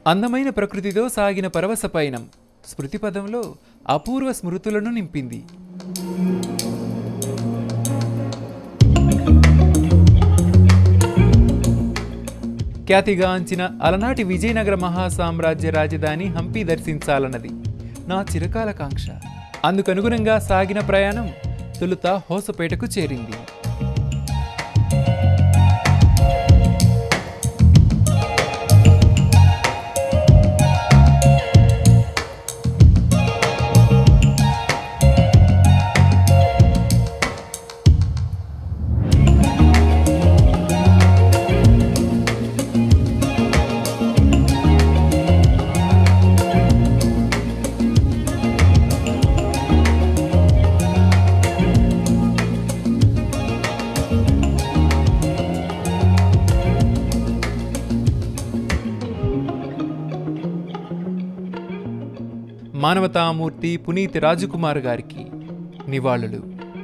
అందమైన ప్రకృతితో సాగిన పరవశ పయనం స్మృతిపదంలో అపూర్వ స్మృతులను నింపింది. ఖ్యాతిగాంచిన అలనాటి విజయనగర మహాసామ్రాజ్య రాజధాని హంపి దర్శించాలన్నది నా చిరకాల కాంక్ష. అందుకనుగుణంగా సాగిన ప్రయాణం తొలుత హోసపేటకు చేరింది. మానవతామూర్తి పునీత్ రాజకుమార్ గారికి నివాళులు.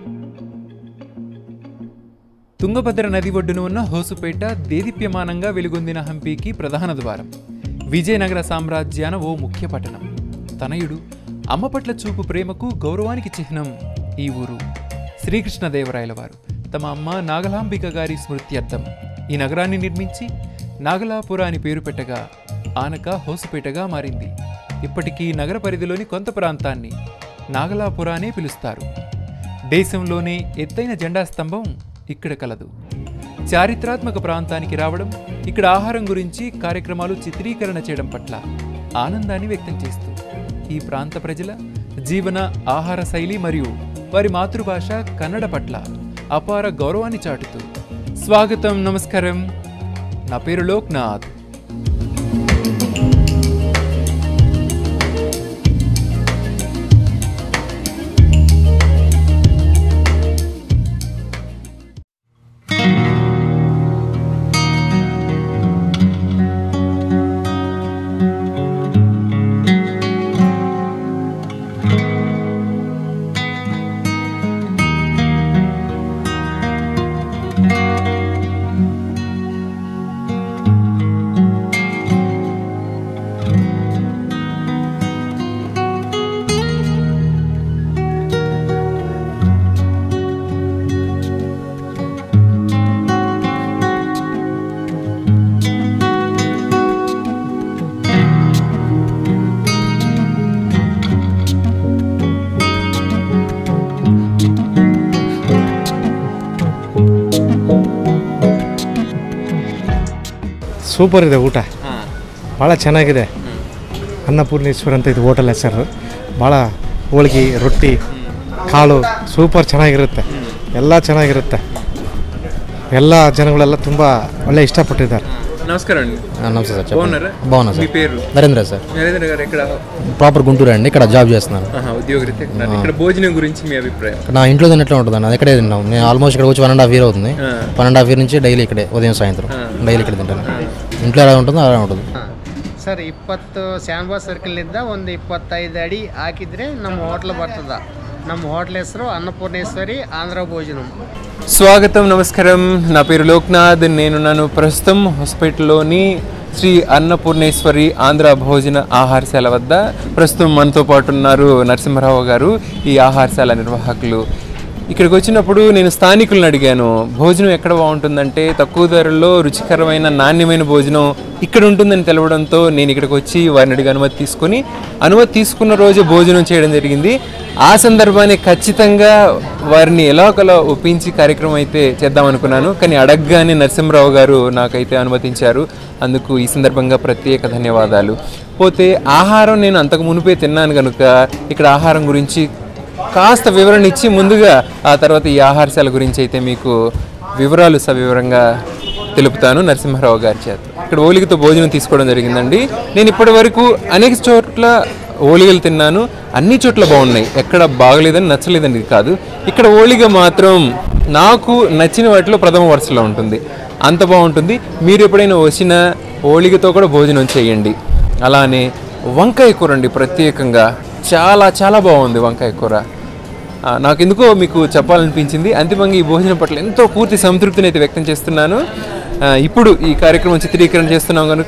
తుంగభద్ర నది ఒడ్డున ఉన్న హోసుపేట దేదీప్యమానంగా వెలుగొందిన హంపీకి ప్రధాన ద్వారం. విజయనగర సామ్రాజ్యాన ఓ ముఖ్య పట్టణం. తనయుడు అమ్మ పట్ల చూపు ప్రేమకు గౌరవానికి చిహ్నం ఈ ఊరు. శ్రీకృష్ణదేవరాయల వారు తమ అమ్మ నాగలాంబిక గారి స్మృత్యర్థం ఈ నగరాన్ని నిర్మించి నాగలాపుర అని పేరు పెట్టగా ఆనక హోసుపేటగా మారింది. ఇప్పటికీ నగర పరిధిలోని కొంత ప్రాంతాన్ని నాగలాపుర అనే పిలుస్తారు. దేశంలోనే ఎత్తైన జెండా స్తంభం ఇక్కడ కలదు. చారిత్రాత్మక ప్రాంతానికి రావడం, ఇక్కడ ఆహారం గురించి కార్యక్రమాలు చిత్రీకరణ చేయడం పట్ల ఆనందాన్ని వ్యక్తం చేస్తూ ఈ ప్రాంత ప్రజల జీవన ఆహార శైలి మరియు వారి మాతృభాష కన్నడ పట్ల అపార గౌరవాన్ని చాటుతూ స్వాగతం, నమస్కారం. నా పేరు లోక్నాథ్. ಸೂಪರ್ ಇದೆ, ಊಟ ಭಾಳ ಚೆನ್ನಾಗಿದೆ. ಅನ್ನಪೂರ್ಣೇಶ್ವರ ಅಂತ ಇದು ಹೋಟೆಲ್ ಹೆಸರು. ಭಾಳ ಹೋಳಿಗೆ, ರೊಟ್ಟಿ, ಕಾಳು ಸೂಪರ್ ಚೆನ್ನಾಗಿರುತ್ತೆ. ಎಲ್ಲ ಚೆನ್ನಾಗಿರುತ್ತೆ. ಎಲ್ಲ ಜನಗಳೆಲ್ಲ ತುಂಬ ಒಳ್ಳೆ ಇಷ್ಟಪಟ್ಟಿದ್ದಾರೆ. నమస్కారం అండి. నమస్తే సార్. బాగున్నా సార్. మీ పేరు? నరేంద్ర సార్. నరేంద్ర గారు ఎక్కడ? ప్రాపర్ గుంటూరు అండి. ఇక్కడ జాబ్ చేస్తున్నాను. ఉద్యోగరీత్యా ఇక్కడ భోజనం గురించి మీ అభిప్రాయం? నా ఇంట్లో తిన్నట్లు ఉంటుంది అండి. ఇక్కడే తిన్నాం. నేను ఆల్మోస్ట్ ఇక్కడ వచ్చి 1.5 year అవుతుంది. 1.5 year నుంచి డైలీ ఇక్కడే, ఉదయం సాయంత్రం డైలీ ఇక్కడ తింటాను. ఇంట్లో ఎలా ఉంటుందో అలా ఉంటుంది ಸರ್. 20 ಶಾನ್ಬಾಗ್ ಸರ್ಕಲ್ನಿಂದ ಒಂದು 25 ಅಡಿ ಹಾಕಿದರೆ ನಮ್ಮ ಹೋಟ್ಲ್ ಬರ್ತದ. ನಮ್ಮ ಹೋಟ್ಲ್ ಹೆಸರು ಅನ್ನಪೂರ್ಣೇಶ್ವರಿ ಆಂಧ್ರ భోజనం. స్వాగతం, నమస్కారం. నా పేరు లోక్నాథ్. నేనున్నాను ప్రస్తుతం హాస్పిటల్లోని శ్రీ అన్నపూర్ణేశ్వరి ఆంధ్ర భోజన ఆహారశాల వద్ద. ప్రస్తుతం మనతో పాటు ఉన్నారు నరసింహరావు గారు, ఈ ఆహారశాల నిర్వాహకులు. ఇక్కడికి వచ్చినప్పుడు నేను స్థానికులను అడిగాను, భోజనం ఎక్కడ బాగుంటుందంటే తక్కువ ధరల్లో రుచికరమైన నాణ్యమైన భోజనం ఇక్కడ ఉంటుందని తెలవడంతో నేను ఇక్కడికి వచ్చి వారిని అడిగి అనుమతి తీసుకున్న రోజు భోజనం చేయడం జరిగింది. ఆ సందర్భాన్ని ఖచ్చితంగా వారిని ఎలాగోలా ఒప్పించి కార్యక్రమం అయితే చేద్దామనుకున్నాను. కానీ అడగగానే నరసింహరావు గారు నాకైతే అనుమతించారు. అందుకు ఈ సందర్భంగా ప్రత్యేక ధన్యవాదాలు. పోతే ఆహారం నేను అంతకు మునిపే తిన్నాను కనుక ఇక్కడ ఆహారం గురించి కాస్త వివరణ ఇచ్చి ముందుగా ఆ తర్వాత ఈ ఆహారశాల గురించి అయితే మీకు వివరాలు సవివరంగా తెలుపుతాను నరసింహరావు గారి చేత. ఇక్కడ ఓలిగతో భోజనం తీసుకోవడం జరిగిందండి. నేను ఇప్పటి వరకు అనేక చోట్ల ఓలిగలు తిన్నాను, అన్ని చోట్ల బాగున్నాయి. ఎక్కడ బాగలేదని నచ్చలేదని కాదు, ఇక్కడ ఓలిగ మాత్రం నాకు నచ్చిన వాటిలో ప్రథమ వరుసలో ఉంటుంది. అంత బాగుంటుంది. మీరు ఎప్పుడైనా వచ్చిన ఓలిగతో కూడా భోజనం చేయండి. అలానే వంకాయ కూర అండి, ప్రత్యేకంగా చాలా చాలా బాగుంది వంకాయ కూర. నాకు ఎందుకో మీకు చెప్పాలనిపించింది. అంతిమంగా ఈ భోజనం పట్ల ఎంతో పూర్తి సంతృప్తిని అయితే వ్యక్తం చేస్తున్నాను. ఇప్పుడు ఈ కార్యక్రమం చిత్రీకరణ చేస్తున్నాం కనుక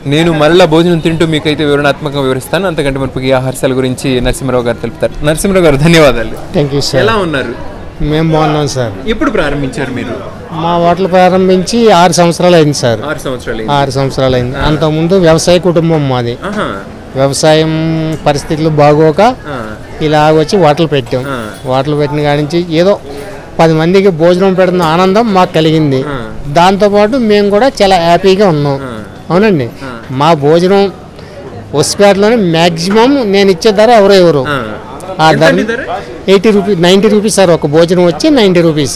నేను మళ్ళీ భోజనం తింటూ మీకైతే వివరణాత్మకంగా వివరిస్తాను. అంతకంటే మనకి ఈ ఆహారశాల గురించి నరసింహరావు గారు తెలుపుతారు. నరసింహరావు గారు ధన్యవాదాలు. Thank you sir. ఎలా ఉన్నారు? మేము బాగున్నాం సార్. ఎప్పుడు ప్రారంభించారు మీరు? మా హోటల్ ప్రారంభించి 6 సంవత్సరాలు అయింది సార్. 6 సంవత్సరాలు. 6 సంవత్సరాలు అయింది. అంతకుముందు వ్యవసాయ కుటుంబం మాది. వ్యవసాయం పరిస్థితులు బాగోక ఇలా వచ్చి హోటల్ పెట్టాం. హోటల్ పెట్టిన కాడి నుంచి ఏదో 10 మందికి భోజనం పెడుతున్న ఆనందం మాకు కలిగింది. దాంతోపాటు మేము కూడా చాలా హ్యాపీగా ఉన్నాం. అవునండి, మా భోజనం హొస్పేటలోనే మ్యాక్సిమం నేను ఇచ్చే ధర ఎవరు ఆ ధర 80 రూపీస్ 90 రూపీస్ సార్. ఒక భోజనం వచ్చి 90 రూపీస్.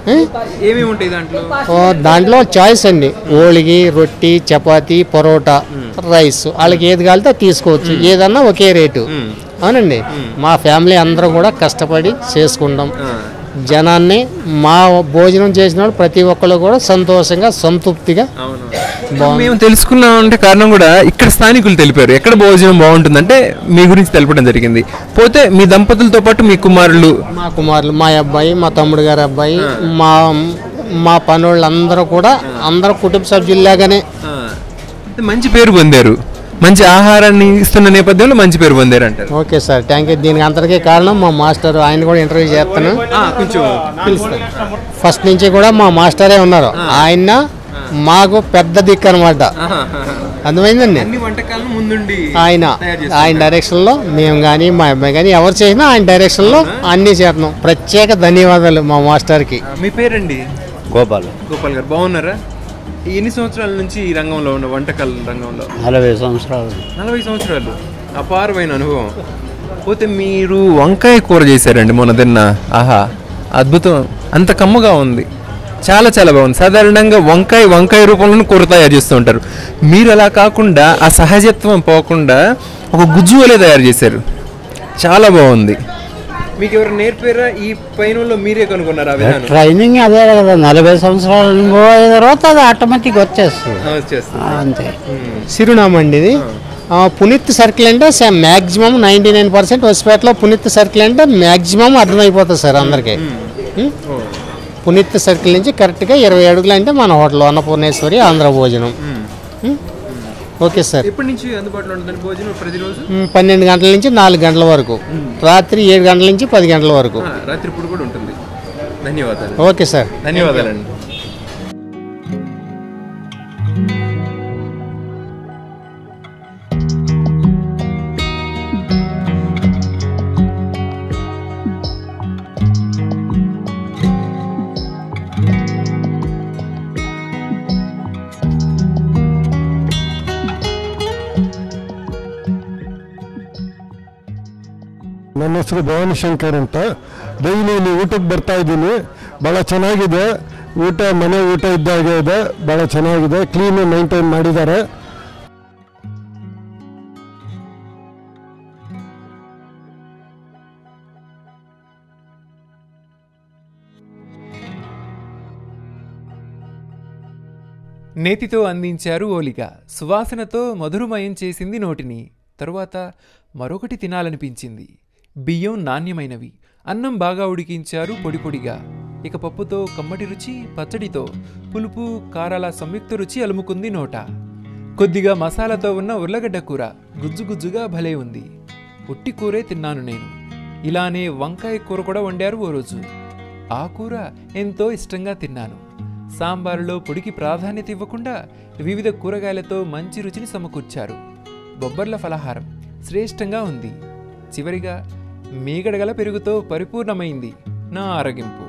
దాంట్లో చాయిస్ అండి, ఓలిగి, రొట్టి, చపాతి, పరోటా, రైస్, వాళ్ళకి ఏది కాలితే తీసుకోవచ్చు. ఏదన్నా ఒకే రేటు. అవునండి, మా ఫ్యామిలీ అందరం కూడా కష్టపడి చేసుకుంటాం. జనాన్ని మా భోజనం చేసిన వాళ్ళు ప్రతి ఒక్కరు కూడా సంతోషంగా సంతృప్తిగా మేము తెలుసుకున్నాం. అంటే కారణం కూడా ఇక్కడ స్థానికులు తెలిపారు ఎక్కడ భోజనం బాగుంటుందంటే మీ గురించి తెలపడం జరిగింది. పోతే మీ దంపతులతో పాటు మీ కుమారులు, మా అబ్బాయి, మా తమ్ముడు గారి అబ్బాయి, మా పనోళ్ళు అందరూ కూడా అందరూ కుటుంబ సభ్యుల్లాగానే మంచి పేరు పొందారు. మంచి ఆహారాన్ని ఇస్తున్న నేపథ్యంలో మంచి పేరు పొందారు అంటారు. Okay sir, thank you. దీనికి అంతటికీ కారణం మా మాస్టర్. ఆయన కూడా ఇంటర్వ్యూ చేస్తాను, ఫస్ట్ నుంచి కూడా మా మాస్టరే ఉన్నారు. ఆయన మాకు పెద్ద దిక్కు అనమాట. అర్థమైందండి. ఆయన డైరెక్షన్ లో మేము కానీ మా అబ్బాయి కానీ ఎవరు చేసినా ఆయన డైరెక్షన్ లో అన్ని చేస్తున్నాం. ప్రత్యేక ధన్యవాదాలు మా మాస్టర్ కి. మీ పేరండి? గోపాల్. గోపాల్ గారు బాగున్నారా? ఎన్ని సంవత్సరాల నుంచి ఈ రంగంలో ఉన్న వంటకాల రంగంలో? 40 సంవత్సరాలు. 40 సంవత్సరాలు. అపారమైన అనుభవం. పోతే మీరు వంకాయ కూర చేశారండి మొన్న తిన్న. ఆహా, అద్భుతం. అంత కమ్మగా ఉంది, చాలా చాలా బాగుంది. సాధారణంగా వంకాయ రూపంలో కూర తయారు చేస్తూ ఉంటారు. మీరు అలా కాకుండా ఆ సహజత్వం పోకుండా ఒక గుజ్జు వలె తయారు చేశారు. చాలా బాగుంది. మీకు ఎవరు నేర్పారా? ఈ పైన మీరే కనుక్కున్నారా? ట్రైనింగ్ అదే కదా, 40 సంవత్సరాలు తర్వాత అది ఆటోమేటిక్ వచ్చేస్తుంది అంతే. చిరునామండి ఇది. పునీత్ సర్కిల్ అంటే మ్యాక్సిమం 99% హొస్పేటలో పునీత్ సర్కిల్ అంటే మ్యాక్సిమం అర్థమైపోతుంది సార్ అందరికీ. పునీత్ సర్కిల్ నుంచి కరెక్ట్గా 20 అడుగులు అంటే మన హోటల్ అన్నపూర్ణేశ్వరి ఆంధ్ర భోజనం. Okay sir. ఎప్పటి నుంచి అందుబాటులో ఉంటుంది భోజనం? ప్రతిరోజు 12 గంటల నుంచి 4 గంటల వరకు, రాత్రి 7 గంటల నుంచి 10 గంటల వరకు. రాత్రి పూట కూడా ఉంటుంది. ధన్యవాదాలు. ఓకే సార్, ధన్యవాదాలండి. ನನ್ನ ಹೆಸರು ಭವಾನಿ ಶಂಕರ್ ಅಂತ. ಡೈಲಿ ಇಲ್ಲಿ ಊಟಕ್ಕೆ ಬರ್ತಾ ಇದ್ದೀನಿ. ಭಾಳ ಚೆನ್ನಾಗಿದೆ ಊಟ, ಮನೆ ಊಟ ಇದ್ದಾಗೆ ಇದೆ. ಭಾಳ ಚೆನ್ನಾಗಿದೆ, ಕ್ಲೀನ್ ಮೇಂಟೈನ್ ಮಾಡಿದ್ದಾರೆ. నేతితో అందించారు ఓలిగా. సువాసనతో మధురమయం చేసింది నోటిని. తరువాత మరొకటి తినాలనిపించింది. బియ్యం నాణ్యమైనవి. అన్నం బాగా ఉడికించారు పొడి పొడిగా. ఇక పప్పుతో కమ్మటి రుచి, పచ్చడితో పులుపు కారాల సంయుక్త రుచి అలుముకుంది నోట. కొద్దిగా మసాలాతో ఉన్న ఉర్లగడ్డ కూర గుజ్జు గుజ్జుగా భలే ఉంది. ఉట్టి కూరే తిన్నాను నేను. ఇలానే వంకాయ కూర కూడా వండారు ఓ రోజు. ఆ కూర ఎంతో ఇష్టంగా తిన్నాను. సాంబారులో పొడికి ప్రాధాన్యత ఇవ్వకుండా వివిధ కూరగాయలతో మంచి రుచిని సమకూర్చారు. బొబ్బర్ల ఫలహారం శ్రేష్టంగా ఉంది. చివరిగా మీగడగల పెరుగుతో పరిపూర్ణమైంది నా ఆరగింపు.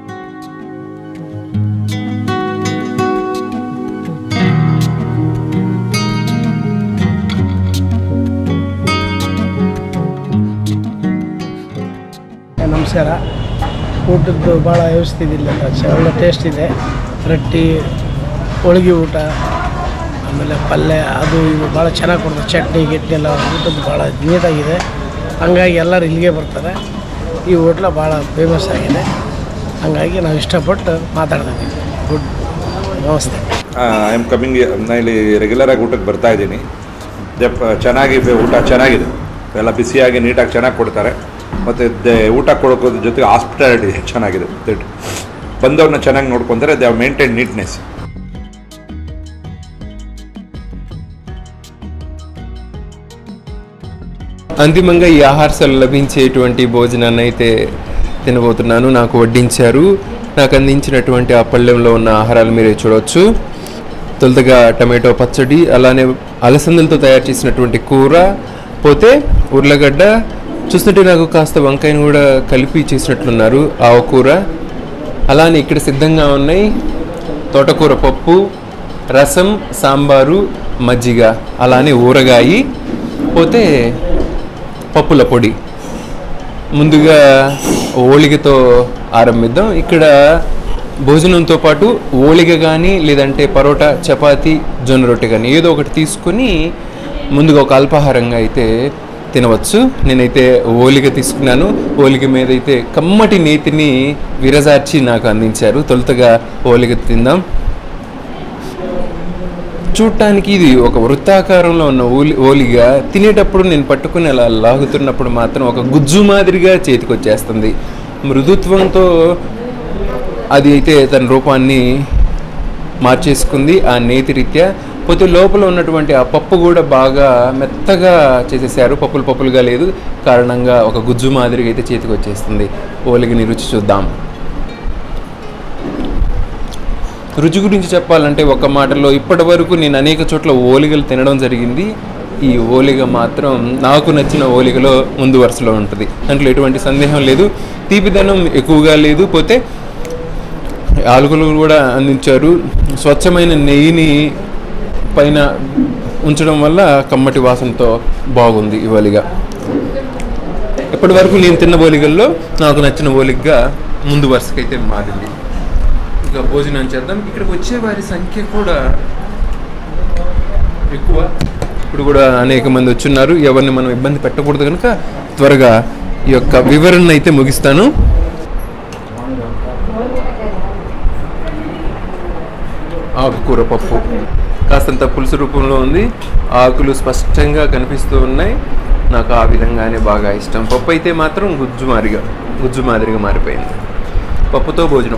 ನಮಸ್ಕಾರ. ಊಟದ್ದು ಭಾಳ ವ್ಯವಸ್ಥೆ ಇದಿಲ್ಲ, ಒಳ್ಳೆ ಟೇಸ್ಟ್ ಇದೆ. ರೊಟ್ಟಿ, ಹೋಳಿಗೆ ಊಟ, ಆಮೇಲೆ ಪಲ್ಯ ಅದು ಇದು ಭಾಳ ಚೆನ್ನಾಗಿ ಕೊಡ್ತಾರೆ. ಚಟ್ನಿ ಗಿಟ್ನಿ ಎಲ್ಲ ಊಟದ್ದು ಭಾಳ ನೀಟಾಗಿದೆ. ಹಂಗಾಗಿ ಎಲ್ಲರೂ ಇಲ್ಲಿಗೆ ಬರ್ತಾರೆ. ಈ ಹೋಟ್ಲ ಭಾಳ ಫೇಮಸ್ ಆಗಿದೆ. ಹಂಗಾಗಿ ನಾವು ಇಷ್ಟಪಟ್ಟು ಮಾತಾಡ್ತಿದ್ದೀವಿ. ಗುಡ್, ನಮಸ್ತೆ. I am coming. ನಾನು ಇಲ್ಲಿ ರೆಗ್ಯುಲರಾಗಿ ಊಟಕ್ಕೆ ಬರ್ತಾ ಇದ್ದೀನಿ. ಚೆನ್ನಾಗಿದೆ, ಊಟ ಚೆನ್ನಾಗಿದೆ. ಎಲ್ಲ ಬಿಸಿಯಾಗಿ ನೀಟಾಗಿ ಚೆನ್ನಾಗಿ ಕೊಡ್ತಾರೆ. ಮತ್ತು ಊಟ ಕೊಡೋದ್ರ ಜೊತೆಗೆ ಹಾಸ್ಪಿಟಾಲಿಟಿ ಚೆನ್ನಾಗಿದೆ. ಬಂದವ್ರನ್ನ ಚೆನ್ನಾಗಿ ನೋಡ್ಕೊತಾರೆ. They have maintain neatness. అంతిమంగా ఈ ఆహారశాలలో లభించేటువంటి భోజనాన్ని అయితే తినబోతున్నాను. నాకు వడ్డించారు. నాకు అందించినటువంటి ఆ పళ్ళెంలో ఉన్న ఆహారాలు మీరే చూడవచ్చు. తొలుతగా టమాటో పచ్చడి, అలానే అలసందలతో తయారు చేసినటువంటి కూర, పోతే ఉర్లగడ్డ, చూస్తుంటే నాకు కాస్త వంకాయను కూడా కలిపి చేసినట్లున్నారు, ఆవకూర. అలానే ఇక్కడ సిద్ధంగా ఉన్నాయి తోటకూర పప్పు, రసం, సాంబారు, మజ్జిగ, అలానే ఊరగాయి, పోతే పప్పుల పొడి. ముందుగా ఓళిగతో ఆరంభిద్దాం. ఇక్కడ భోజనంతో పాటు ఓళిగ కానీ లేదంటే పరోటా, చపాతీ, జొన్న రొట్టె కానీ ఏదో ఒకటి తీసుకొని ముందుగా ఒక అల్పాహారంగా అయితే తినవచ్చు. నేనైతే ఓలిగ తీసుకున్నాను. ఓలిగ మీద అయితే కమ్మటి నేతిని విరజార్చి నాకు అందించారు. తొలుతగా ఓలిగ తిందాం. చూడటానికి ఇది ఒక వృత్తాకారంలో ఉన్న ఓలిగ. తినేటప్పుడు నేను పట్టుకుని అలా లాగుతున్నప్పుడు మాత్రం ఒక గుజ్జు మాదిరిగా చేతికి వచ్చేస్తుంది. మృదుత్వంతో అది అయితే తన రూపాన్ని మార్చేసుకుంది ఆ నేతి రీత్యా. పోతే లోపల ఉన్నటువంటి ఆ పప్పు కూడా బాగా మెత్తగా చేసేసారు, పప్పులుగా లేదు కారణంగా ఒక గుజ్జు మాదిరిగా అయితే చేతికి వచ్చేస్తుంది. ఓలిగని రుచి చూద్దాం. రుచి గురించి చెప్పాలంటే ఒక మాటలో ఇప్పటి వరకు నేను అనేక చోట్ల ఓలిగలు తినడం జరిగింది. ఈ ఓలిగ మాత్రం నాకు నచ్చిన ఓలిగలో ముందు వరుసలో ఉంటుంది, దాంట్లో ఎటువంటి సందేహం లేదు. తీపిదనం ఎక్కువగా లేదు. పోతే ఆలుగలు కూడా అందించారు. స్వచ్ఛమైన నెయ్యిని పైన ఉంచడం వల్ల కమ్మటి వాసనతో బాగుంది ఈ ఓలిగ. ఇప్పటి వరకు నేను తిన్న ఓలిగల్లో నాకు నచ్చిన ఓలిగగా ముందు వరుసకైతే మారింది. ఇక భోజనం చేద్దాం. ఇక్కడికి వచ్చే వారి సంఖ్య కూడా ఎక్కువ. ఇప్పుడు కూడా అనేక మంది వచ్చున్నారు. ఎవరిని మనం ఇబ్బంది పెట్టకూడదు కనుక త్వరగా ఈ యొక్క వివరణ అయితే ముగిస్తాను. ఆకుకూర పప్పు కాస్తంత పులుసు రూపంలో ఉంది. ఆకులు స్పష్టంగా కనిపిస్తూ ఉన్నాయి. నాకు ఆ విధంగానే బాగా ఇష్టం. పప్పు అయితే మాత్రం గుజ్జు మాదిరిగా మారిపోయింది. పప్పుతో భోజనం.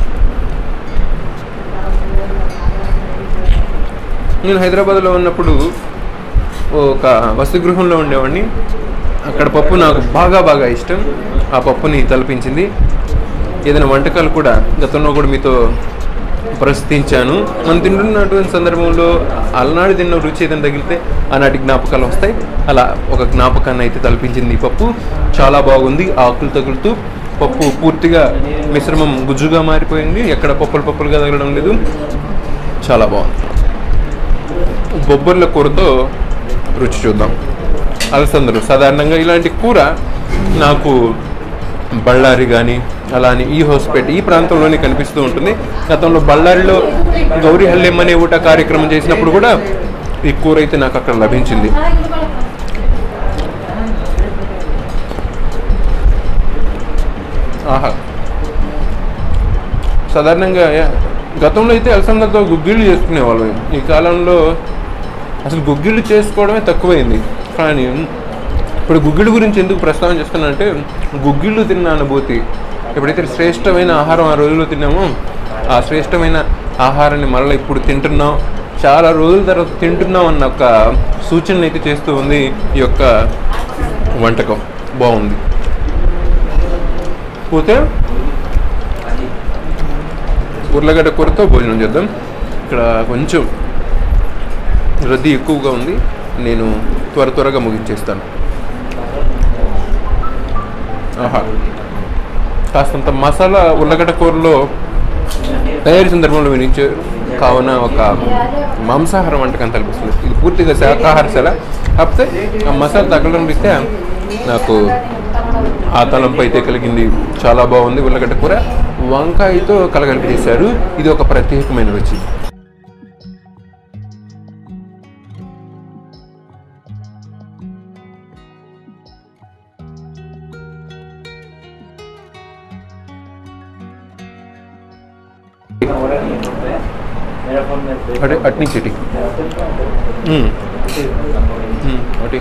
నేను హైదరాబాద్లో ఉన్నప్పుడు ఒక వసతిగృహంలో ఉండేవాడిని. అక్కడ పప్పు నాకు బాగా ఇష్టం. ఆ పప్పుని తలపించింది. ఏదైనా వంటకాలు కూడా గతంలో కూడా మీతో ప్రస్తుతించాను. మనం తింటున్నటువంటి సందర్భంలో అలనాడు తిన్న రుచి ఏదైనా తగిలితే ఆనాటి జ్ఞాపకాలు వస్తాయి. అలా ఒక జ్ఞాపకాన్ని అయితే తలపించింది ఈ పప్పు. చాలా బాగుంది. ఆకులు తగులుతూ పప్పు పూర్తిగా మిశ్రమం గుజ్జుగా మారిపోయింది. ఎక్కడ పప్పులుగా తగలడం లేదు. చాలా బాగుంది. బొబ్బర్ల కూరతో రుచి చూద్దాం. అలసందలు సాధారణంగా ఇలాంటి కూర నాకు బళ్ళారి కానీ అలానే ఈ హోస్పేట ఈ ప్రాంతంలోనే కనిపిస్తూ ఉంటుంది. గతంలో బళ్ళారిలో గౌరీ హల్లెం అనే ఊట కార్యక్రమం చేసినప్పుడు కూడా ఈ కూర అయితే నాకు అక్కడ లభించింది. ఆహా, సాధారణంగా గతంలో అయితే అలసందలతో గుగ్గిళ్ళు చేసుకునేవాళ్ళు. ఈ కాలంలో అసలు గుగ్గిళ్ళు చేసుకోవడమే తక్కువైంది. కానీ ఇప్పుడు గుగ్గిళ్ళు గురించి ఎందుకు ప్రస్తావన చేస్తున్నానంటే, గుగ్గిళ్ళు తిన్న అనుభూతి, ఎప్పుడైతే శ్రేష్టమైన ఆహారం ఆ రోజుల్లో తిన్నామో ఆ శ్రేష్టమైన ఆహారాన్ని మళ్ళీ ఇప్పుడు తింటున్నాం, చాలా రోజుల తర్వాత తింటున్నాం అన్న ఒక సూచన అయితే చేస్తూ ఉంది ఈ యొక్క వంటకం. బాగుంది. పోతే ఉర్లగడ్డ కూరతో భోజనం చేద్దాం. ఇక్కడ కొంచెం రద్దీ ఎక్కువగా ఉంది. నేను త్వరగా ముగించేస్తాను. ఆహా, కాస్తంత మసాలా ఉర్లగడ్డ కూరలో తయారీ సందర్భంలో వినించారు కావున ఒక మాంసాహారం వంటకం తలపిస్తుంది. ఇది పూర్తిగా శాకాహారశాల. కాకపోతే ఆ మసాలా తగలడం రీత్యా నాకు ఆ తలంపు అయితే కలిగింది. చాలా బాగుంది. ఉర్లగడ్డ కూర వంకాయతో కలగలిపి చేశారు. ఇది ఒక ప్రత్యేకమైన రుచి. అట్నీ చెటి ఒకటి.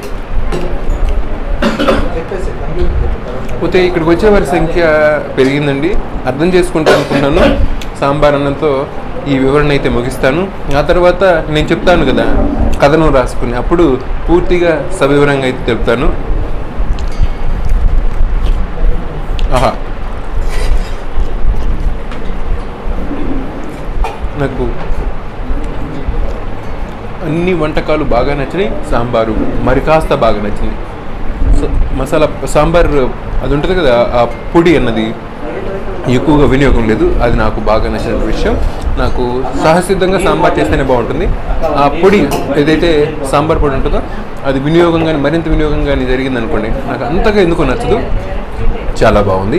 పోతే ఇక్కడికి వచ్చే వారి సంఖ్య పెరిగిందండి. అర్థం చేసుకుంటా అనుకున్నాను. సాంబార్ అన్నంతో ఈ వివరణ అయితే ముగిస్తాను. ఆ తర్వాత నేను చెప్తాను కదా కథనం రాసుకుని, అప్పుడు పూర్తిగా సవివరంగా అయితే చెప్తాను. ఆహా, నాకు అన్ని వంటకాలు బాగా నచ్చినాయి. సాంబారు మరి కాస్త బాగా నచ్చింది. మసాలా సాంబార్ అది ఉంటుంది కదా, ఆ పొడి అన్నది ఎక్కువగా వినియోగం లేదు. అది నాకు బాగా నచ్చిన విషయం. నాకు సహసిద్ధంగా సాంబార్ చేస్తేనే బాగుంటుంది. ఆ పొడి ఏదైతే సాంబార్ పొడి ఉంటుందో అది వినియోగం కానీ మరింత వినియోగం కానీ జరిగిందనుకోండి, నాకు అంతగా ఎందుకు నచ్చదు. చాలా బాగుంది.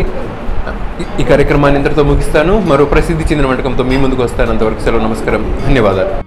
ఈ కార్యక్రమాన్ని ఇంతటితో ముగిస్తాను. మరో ప్రసిద్ధి చెందిన వంటకంతో మీ ముందుకు వస్తాను. అంతవరకు సెలవు, నమస్కారం, ధన్యవాదాలు.